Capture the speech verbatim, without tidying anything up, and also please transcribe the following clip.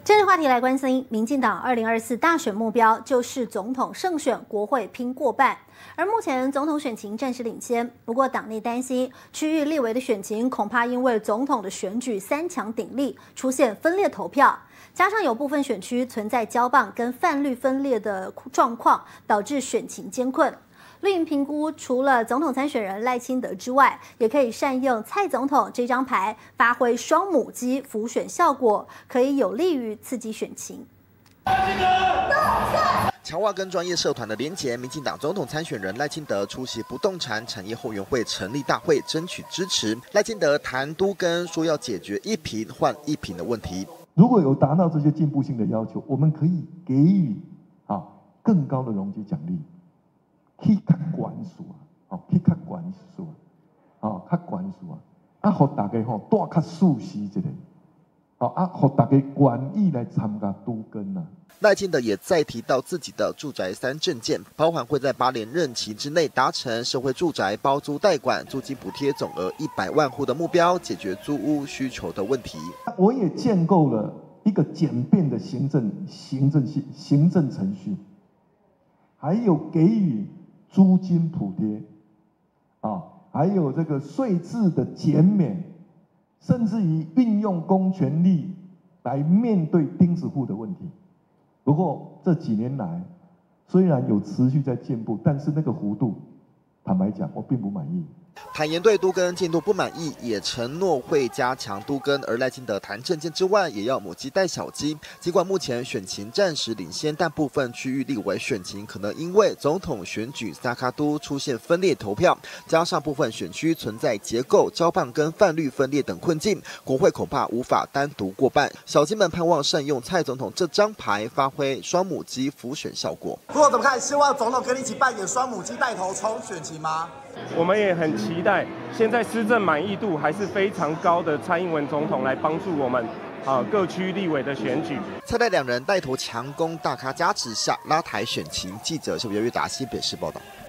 政治话题来关心，民进党二零二四大选目标就是总统胜选，国会拼过半。而目前总统选情暂时领先，不过党内担心区域立委的选情恐怕因为总统的选举三强鼎立，出现分裂投票，加上有部分选区存在交棒跟泛绿分裂的状况，导致选情艰困。绿营评估，除了总统参选人赖清德之外，也可以善用蔡总统这张牌，发挥双母鸡辅选效果，可以有利于刺激选情。 强化跟专业社团的连结，民进党总统参选人赖清德出席不动产产业后援会成立大会，争取支持。赖清德谈都更，说要解决一坪换一坪的问题。 如果有达到这些进步性的要求，我们可以给予啊更高的容积奖励。去较悬数啊，哦，去较悬数啊，哦，较悬数啊，啊，互大家吼带较舒适一个，哦，啊，互大家愿意来参加都更啊。 赖清德也再提到自己的住宅三政见，包含会在八年任期之内达成社会住宅包租代管、租金补贴总额一百万户的目标，解决租屋需求的问题。 我也建构了一个简便的行政行政系行政程序，还有给予租金补贴，啊，还有这个税制的减免，甚至于运用公权力来面对钉子户的问题。不过这几年来，虽然有持续在进步，但是那个幅度，坦白讲，我并不满意。 坦言对都更进度不满意，也承诺会加强都更。而赖清德谈政见之外，也要母鸡带小鸡。尽管目前选情暂时领先，但部分区域立委选情可能因为总统选举萨卡都出现分裂投票，加上部分选区存在结构、交棒跟泛绿分裂等困境，国会恐怕无法单独过半。小鸡们盼望善用蔡总统这张牌，发挥双母鸡辅选效果。 不过怎么看？希望总统跟你一起扮演双母鸡带头冲选情吗？ 我们也很期待，现在施政满意度还是非常高的蔡英文总统来帮助我们啊各区立委的选举。 蔡赖两人带头强攻大咖加持下拉抬选情。记者谢维约达西北市报道。